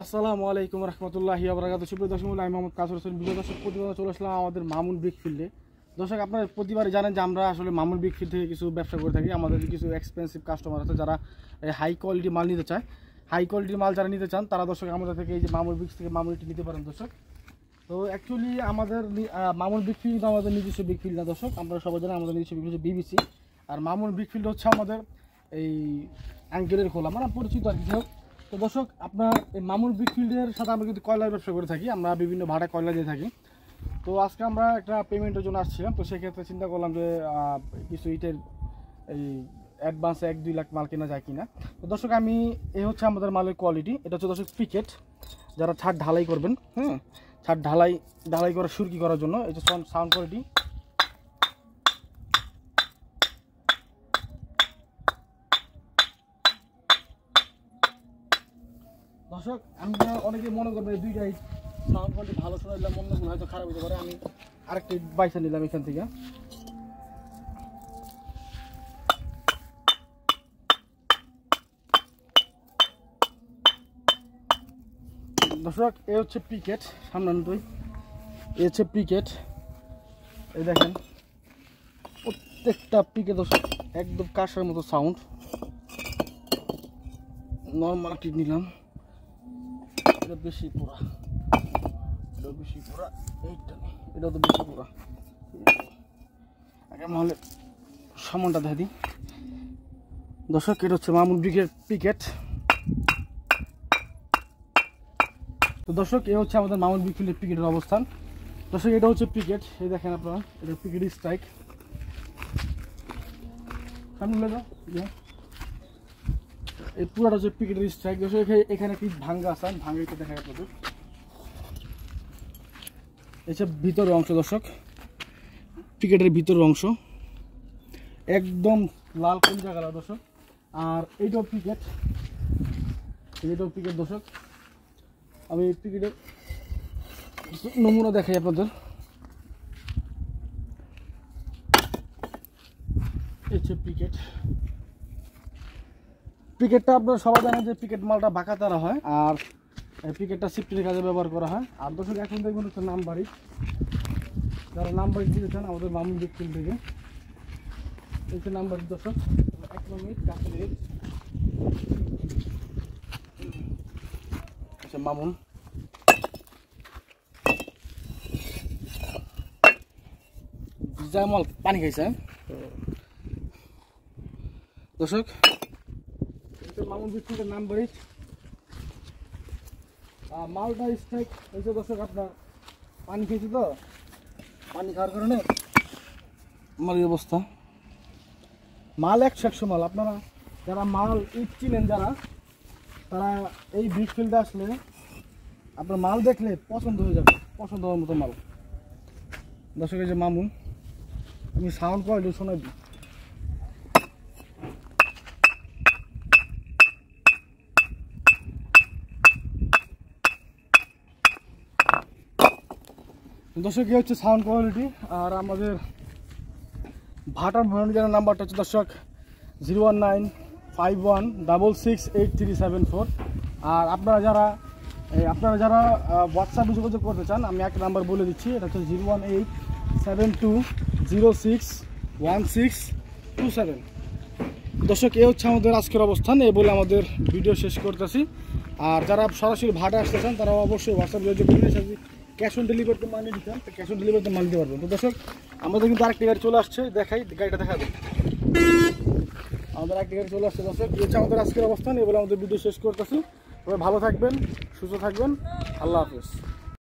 আসসালামু আলাইকুম রহমতুল্লাহি ওয়া বারাকাতুহু। সুপ্রিয় দর্শক, আমি মোহাম্মদ কাসর হোসেন বিজয়। দর্শক, প্রতিবার চলে আসলাম আমাদের মামুন ব্রিক ফিল্ডে। দর্শক, আপনারা প্রতিবারই জানেন যে আমরা আসলে মামুন ব্রিক ফিল্ড থেকে কিছু ব্যবসা করে থাকি। আমাদের কিছু এক্সপেন্সিভ কাস্টমার আছে যারা হাই কোয়ালিটি মাল নিতে চায়। হাই কোয়ালিটির মাল যারা নিতে চান তারা দর্শক আমাদের থেকে এই যে মামুন ব্রিক্স থেকে মামুনিটি নিতে পারেন দর্শক। তো অ্যাকচুয়ালি আমাদের মামুন ব্রিক ফিল্ড আমাদের নিজস্ব ব্রিক ফিল্ড না দর্শক, আমরা সবাই জানেন আমাদের নিজস্ব ব্রিক হচ্ছে বিবিসি। আর মামুন ব্রিক ফিল্ড হচ্ছে আমাদের এই অ্যাঙ্কেলের খোলা, মানে পরিচিত আর কি। তো দর্শক, আপনার এই মামুন ব্রিক ফিল্ডের সাথে আমরা কিন্তু কয়লার ব্যবসা করে থাকি, আমরা বিভিন্ন ভাড়া কয়লা দিয়ে থাকি। তো আজকে আমরা একটা পেমেন্টের জন্য আসছিলাম, তো সেক্ষেত্রে চিন্তা করলাম যে কিছু ইটের এই অ্যাডভান্সে 1-2 লাখ মাল কেনা যায় কিনা। তো দর্শক, এই হচ্ছে আমাদের মালের কোয়ালিটি। এটা হচ্ছে দর্শক পিকেট, যারা ছাদ ঢালাই করবেন, হ্যাঁ, ছাদ ঢালাই করা সুরকি করার জন্য। এই যে সাউন্ড কোয়ালিটি। দর্শক, আমরা অনেকে মনে করবেন এই দুইটাই সাউন্ড কোয়ালিটি ভালো শোনাইলাম, অন্যগুলো হয়তো খারাপ হতে পারে। আমি আরেকটি বাইসা নিলাম এখান থেকে। দর্শক, এ হচ্ছে পিকেট, সামনান্তই এ হচ্ছে পিকেট। এই দেখেন প্রত্যেকটা পিকেট দর্শক একদম কাঁসার মতো সাউন্ড। নর্মাল টিপ নিলাম, এটা বেশি পুরা, এটা বেশি পুরা, এইটা নেই, এটাও তো বেশি পুরা। আগে মহলে সামানটা দেখা দিই দর্শক। এটা হচ্ছে মামুন ব্রিকের পিকেট। তো দর্শক, এ হচ্ছে আমাদের মামুন ব্রিক ফিল্ডের পিকেটের অবস্থান। দর্শক, এটা হচ্ছে পিকেট, এই দেখেন আপনারা, এটা পিকেট স্ট্রাইক। সামনে যাও, এই পুরাটা হচ্ছে পিকেটের স্ট্রাইক। দর্শক, এখানে কি ভাঙ্গা আছে, ভাঙ্গাইতে দেখা আপনাদের। এটা ভিতরের অংশ দর্শক, পিকেটের ভিতরের অংশ একদম লাল কোন জায়গা দর্শক। আর এইটাও পিকেট, এইটাও পিকেট দর্শক। আমি পিকেটের নমুনা দেখাই আপনাদের। এই যে পিকেট, পিকেটটা আপনারা সবাই জানেন যে পিকেট মালটা বাঁকা তারা হয়, আর পিকেটটা শিফটির কাজে ব্যবহার করা হয়। আর দর্শক, এখন দেখবেন হচ্ছে নাম্বারি, যারা নাম্বারি দিতে চান আমাদের মামুন ব্রিক ফিল্ড থেকে, এই যে নাম্বারি দর্শক। 1 মিনিট আচ্ছা, মামুন মাল পানি খাইছে দর্শক। মামুন ব্রিক ফিল্ডের নাম্বারি, মালটা স্ট্রাইক হয়েছে দর্শক। আপনার পানি খেয়েছে, তো পানি খাওয়ার কারণে আমার এই অবস্থা। মাল 100 মাল। আপনারা যারা মাল ইট চিনেন যারা, তারা এই ব্রিক ফিল্ডে আসলে আপনার মাল দেখলে পছন্দ হয়ে যাবে, পছন্দ হওয়ার মতো মাল দর্শক। এই যে মামুন, আমি সাউন্ড কোয়ালিটি শোনাই দিই। দর্শক, এই হচ্ছে সাউন্ড কোয়ালিটি। আর আমাদের ভাটার ম্যানেজারের নাম্বারটা হচ্ছে দর্শক 01951668374। আর আপনারা যারা হোয়াটসঅ্যাপে যোগাযোগ করতে চান, আমি একটা নাম্বার বলে দিচ্ছি, এটা হচ্ছে 01872061627। দর্শক, এ হচ্ছে আমাদের আজকের অবস্থান। এই বলে আমাদের ভিডিও শেষ করতেছি। আর যারা সরাসরি ভাড়া আসতে চান তারা অবশ্যই হোয়াটসঅ্যাপ যোগাযোগ করে ক্যাশ অন ডেলিভারিতে মাল নিতে চান, তো ক্যাশ অন ডেলিভারিতে মাল নিতে পারবেন। তো দর্শক, আমাদের কিন্তু আরেকটি গাড়ি চলে আসছে, দেখাই গাড়িটা দেখাবে। আমাদের আরেকটি গাড়ি চলে আসছে দর্শক। এই হচ্ছে আমাদের আজকের অবস্থান। এই বলে আমাদের ভিডিও শেষ করতেছি। তবে ভালো থাকবেন, সুস্থ থাকবেন, আল্লাহ হাফেজ।